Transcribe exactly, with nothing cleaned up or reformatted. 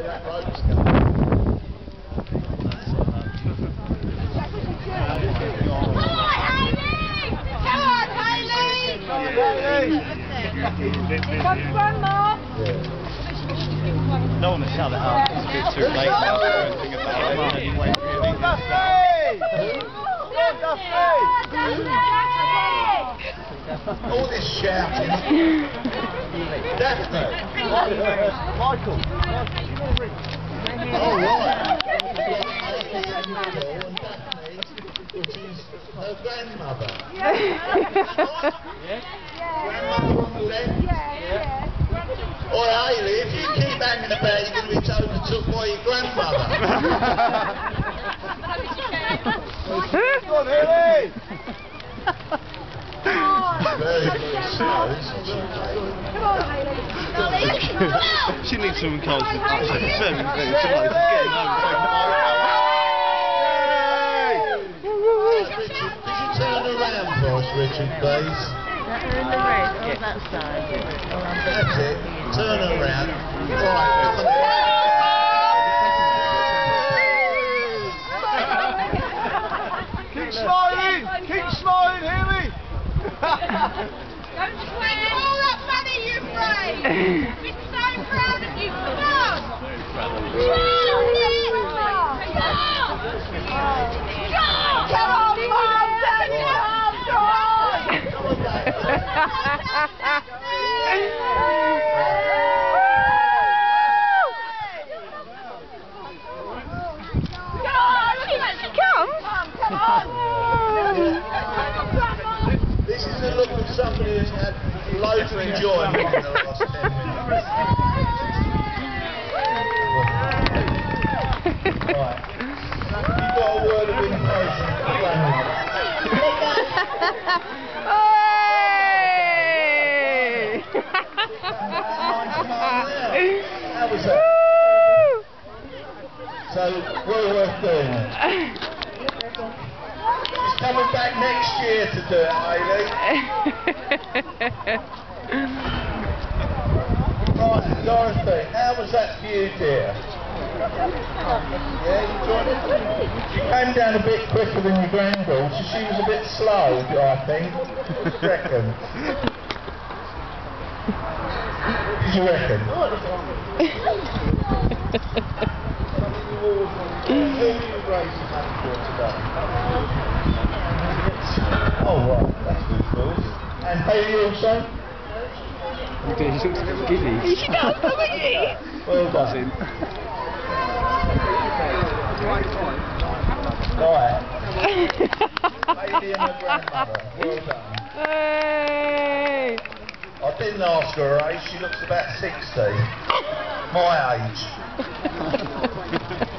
Here comes Grandma! Don't want to shut it up, it's a bit too late now to do anything about it. Anyway, all this shouting. Daphne. Michael. Oh, right. Which is her grandmother. Yeah. Grandmother from the left? Yeah, yeah. Oi, Hayley, if you keep hanging about, you're going to be overtook by your grandmother. Come on, Hayley! Very, very slow, isn't she? Come on, Hayley. She needs some encouragement. She's very, very similar. She's getting home. Richard, could you turn around for us, Richard, please? They're in the red, on that side. That's it. Turn around. Right, come on. Keep smiling! Keep smiling, Hayley! Don't swing all that money you raised! We're so proud of you! Come on! Come on, Mum! Take your arms on! Come on! This is the look of somebody who's had loads of enjoyment in the last ten minutes. Right. You've got a word of inspiration for the grandmother. How was that? So, well worth doing it. She's coming back next year to do it, Hayley. Right, Dorothy, how was that for you, dear? Yeah, you enjoyed it? She came down a bit quicker than your granddaughter, so she was a bit slow, I think. What do you reckon? What do you reckon? Who are you raising money for today? Oh, right, that's good, Phil. And Hayley also? He looks a bit giddy. He does, doesn't he? Well done. Right. Hayley and her grandmother. Well done. Hey! I didn't ask her her age, she looks about sixty. My age.